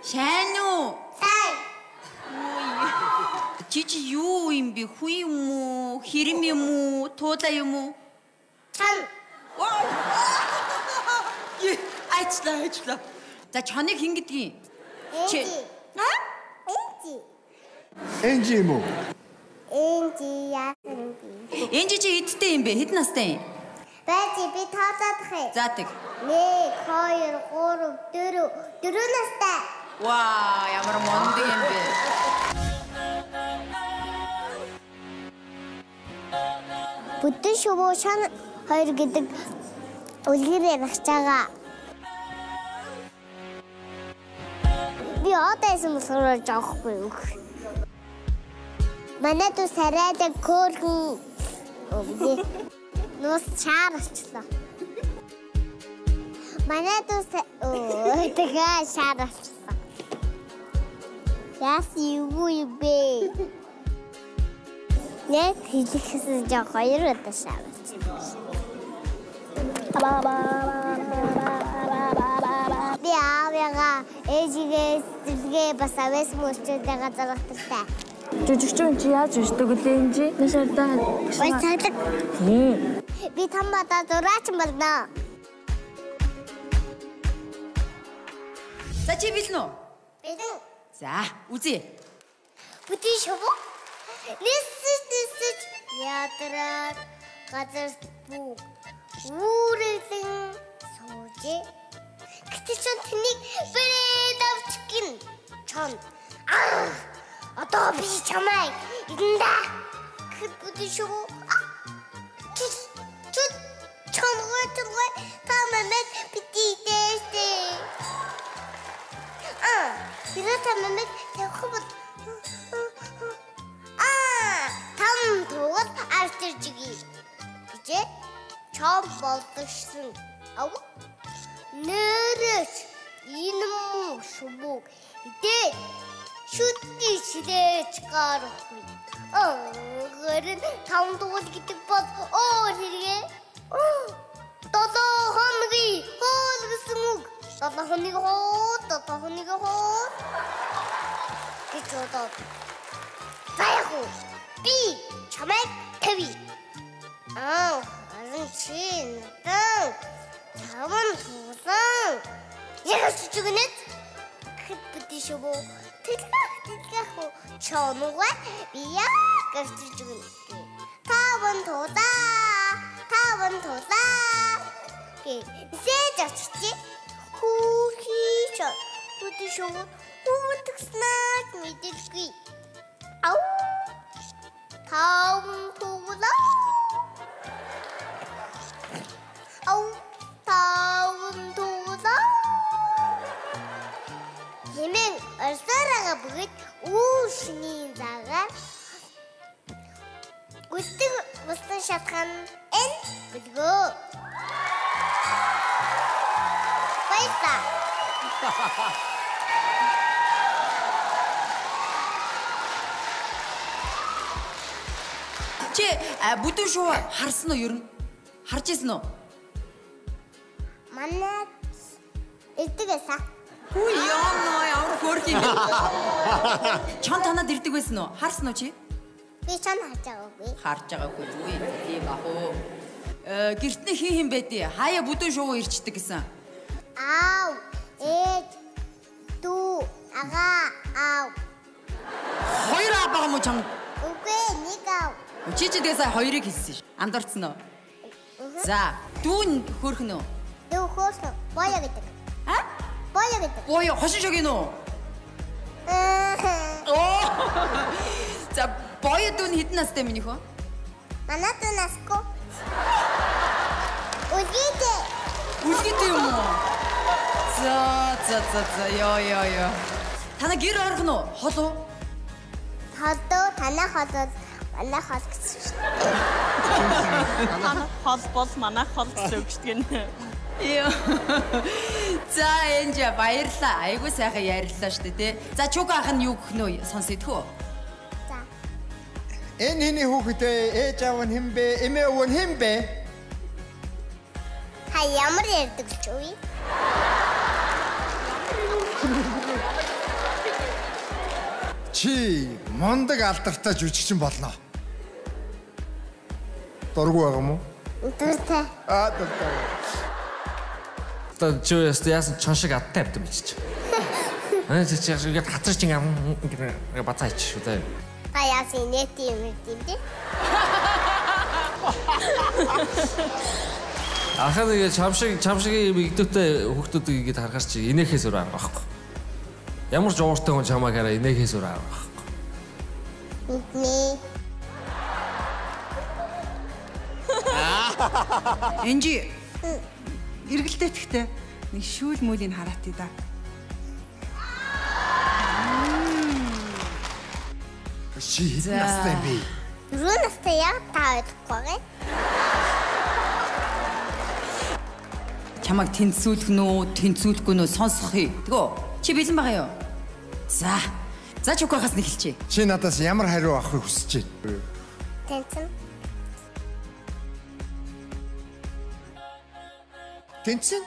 Сайн уу? Сайн. Жижи юу юм бэ? Хүү юм уу? Хэрэм юм уу? Туулаа юм уу? Чон. Айчлаа. За чоныг хэн гэдгийг? Энжи. Энжи юм уу? Энжи яасан би. Энжи чи эдтэй юм бэ? Хэд настай юм? Бази би тооцоодох юм. За тэг. 1 2 3 4 настай. Ваа, ямар монд юм бэ? Бүтэн шувуу шан 2 гэдэг үлгэрээр гарч байгаа. Би одоосэн болохоор жоохгүй юу. Манай дүү сарайдаг көөргөн нус шаарчлаа. Манай дүү тэгээ шаарчлаа. Яс юу бэ? Нэг хэлэхээс жоо 2 удаа шаарчлаа. Би аавяга ээжигээ сэлгээ бас авэс мөчтэй газарттай. Жүжигчэн чи яаж ирдэг лээ энэ? Нэшэрдээ. Ой цаглаг. Би тамбата зураач болно. За чи билнэ үү? Бидэн За, үзье. бүтэн шувуу. Нисэж ядраад газар бүг. Үүрэлэн суужээ. Гэтэл чон тэнийг бэрээд авчихгин. Чон. Одоо би чамайг идэнда. Гэт бүтэн шувуу. Чон та мамад битээстэй. Ирээ та мамад тавих. Там тугад артэржиги. Гэжээ чам болдогшсон. Ав. Нэрэж энэ муу шубуг. Идээ шүтний шилэж гарахгүй. Гэрэн там тугад гэдэг бол хэрэг. 7 хоногийн хоол гэсэн үг. 7 хоногийн хоол. Гэж бодоод. Баяху. Би чамайг тавь. Харин чи надад таван туусан. Яг чигнэт. Гэт бүтэн шувуу. Тэтгэх чоногоо би яг гэрчиж өгнө. Таван туулаа. Сэж очиж хүүхий чон. Бүтэн шувуу. Хүүтгснаа мэдэлгүй. Ау. Таван туулаа. Хэмээн орсоороо бүгд үүшний загаар гүстэг устан шатхан энэ бэлгөө. Баяса. Чи бүтэн шуу харсан уу ер нь? Харж ирсэн үү? Манай ирдэг байсан. Хүү ямар хөөрх юм бэ? Чон танад ирдэг байсан уу? Харсан уу чи? Би чон харж байгаагүй. Харж байгаагүй юу? Тийм бах уу. Гэртний хин байдیں۔ Хаяа бүтэн шуу ирчдэг гэсэн. Аав, ээж, дүү, ага, аав. Хоёр аа байгаа мó чам? Үгүй, нэг аав. Чи ч дэсээ хоёрыг хэлсэн ш. Андарцсан уу? За, дүүн хөөрхөн үү? Дүү хөөрхөн. Боё гэдэг. Боё гэдэг. Боё хошин шогийн үү? За, боё дүүн хэдэн настай минийх вэ? Манай дүү насгүй. Үлгийтэй. Үлгийтэй юм уу? За, ёо. Тана гэр орхон уу? Хол уу? Холдоо, танаа холод, манай хол гэсэн шүү. Манай хол бол манай хол гэсэн үг шүү дээ. Ёо. За, энж баярлаа. Айгуу сайхан яриллаа шүү дээ, тий. За, чуг ах нь юу гэх нөө сонсоидгоо? За. Энэ хэний хүүхэд вэ? Ээж аав нь хэн бэ? Эмээ өвөө нь хэн бэ? Ямар ярьдаг ч үгүй. Чи мондөг алдартай жүжигчин болно. Дургу байгаа мó? Дуртай. Дуртай. Одоо чи яасан чон шиг адтай авдаг юм чи. Чи яг хатарч ингэ бацаач шүү дээ. Та яасан нэт юм дээ. Ахаа нэг чамшиг игдүүтэй хүүхдүүд игээд харахаар чи инээхээс өөр арга байхгүй. Ямар ч ууртай хүн чамайг хараа инээхээс өөр арга байхгүй. Энжи. Эргэлдээ тэгтээ нэг шүүл мүлийн хараатыг да. Чи хэдэн настай юм бэ? 4 настай яг та ойлгохгүй. Чамайг тэнцүүлэх нүү, тэнцүүлэхгүй нүү сонсохъя. Тэгөө чи бэлэн байгаа юу? За чукахаас нэг хэлчихье. Чи надаас ямар хариу авахыг хүсэж байна? Тэнцэн. Тэнцэн?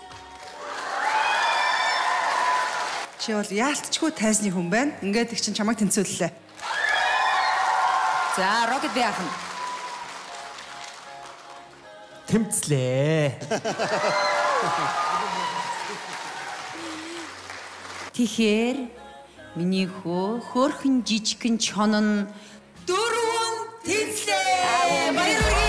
Чи бол яалтчгүй тайзны хүн байна. Ингээд их чинь чамайг тэнцүүллээ. За Рокет би ахна. Тэмцлээ. Тэгэхээр миний хөөрхөн жижигхэн чонон 4 тэнцлээ. Баярлалаа.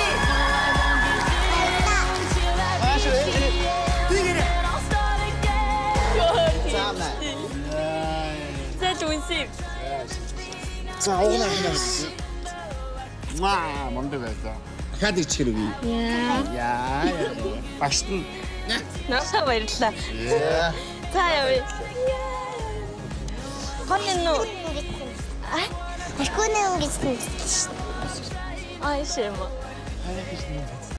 За угнаа хинаа. Маа мондөг байла. Дахиад ичгэр үгүй. Яа. Багш нь. Насаа баярлалаа. За явъя. Хоньно. Тэхүүнээ өнгөсөн. Ай шэмо. Хайх гэж